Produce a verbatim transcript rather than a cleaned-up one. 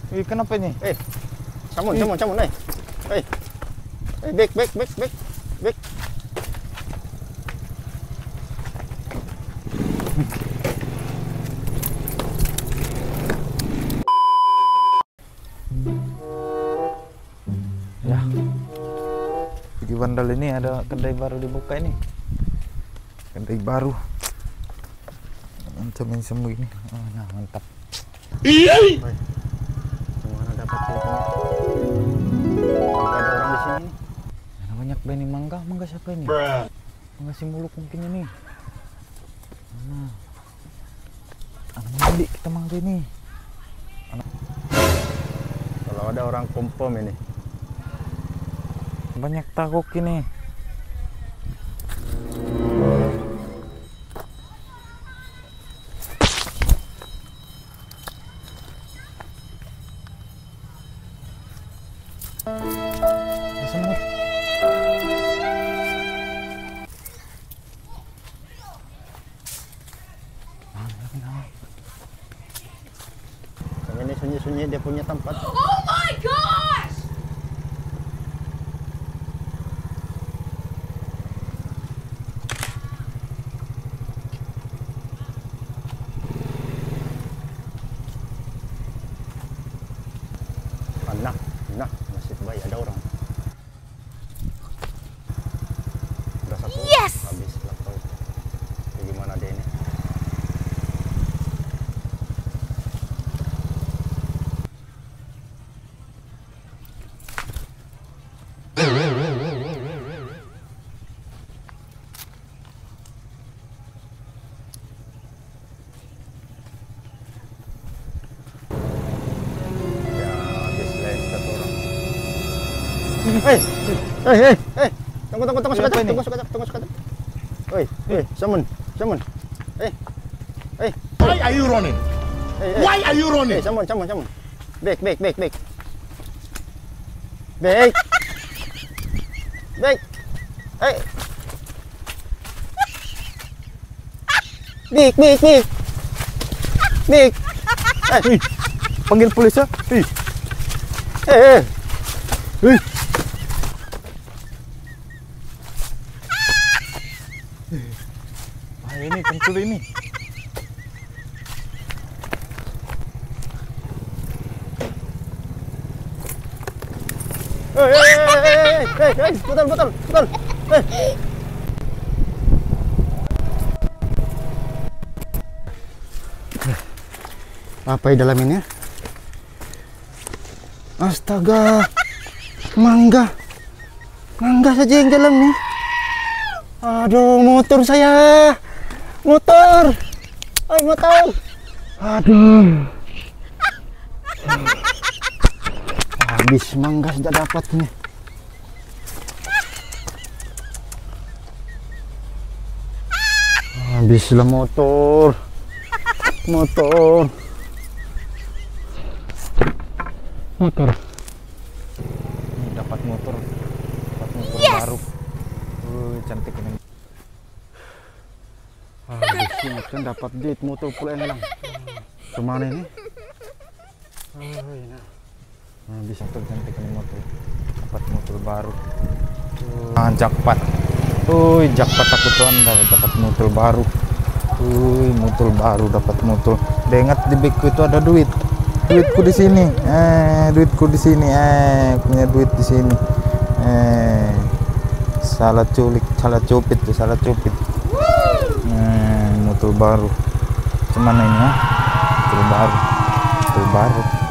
Ih, kenapa ini? Eh, samun, samun, samun, eh. Eh, eh, back, back, back, back, back. Ya, di Bandal ini ada kedai baru dibuka ini. Kedai baru. Macam yang sembuh ini. Oh, nah, mantap. Iya. Mana dapat ini? Sampai ada orang di sini. Ada banyak beni mangga. Mangga siapa ini? Mangga si muluk mungkin ini. Mana? Anak mandi kita mangga ini. Anak. Kalau ada orang kompom ini. Banyak tagok ini. Ada semut. Yang ini sunyi-sunyi dia punya tempat. Oh my gosh! Nah, nah, nasib baik ada orang. Udah satu. Yes! Habis laptop. Gimana dia ini? Hei, hei, hei, hei, tunggu, tunggu, tunggu sekejap, tunggu sekejap, tunggu sekejap. Hei, hei, samun, samun, hei, hei. Why are you running? Hey, hey. Why are you running? Hey, samun, samun, samun. Back, back, back, back. Back. Back. Hey. Back, back, back. Back. Hey, panggil polis ya. Hey. Hey, hey. Hey. Ah, ini pencuri ini. Hei, hei, hei, hei, hei, betul, betul, betul. Hei. Apa di dalam ini? Astaga, mangga, mangga saja yang dalam nih. Aduh, motor saya, motor, ay motor. Aduh, habis mangga sudah dapat nih. Habislah motor, motor. Motor. Ini dapat motor. Dapat motor Yes! baru. Uh, cantik ini. Habis kan dapat duit motor pula yang hilang. Kemana ini? Oh, ini. Nah, bisa tuh cantik ini motor. Dapat motor baru. Uh, ah, jackpot. Uy, jackpot aku tuan dapat motor baru. Uy, motor baru dapat motor. Dia ingat di bagku itu ada duit. Duitku di sini, eh, duitku di sini, eh, punya duit di sini, eh, salah culik, salah cupit tuh, salah cupit, eh, motor baru, cuman ini ya, motor baru, motor baru.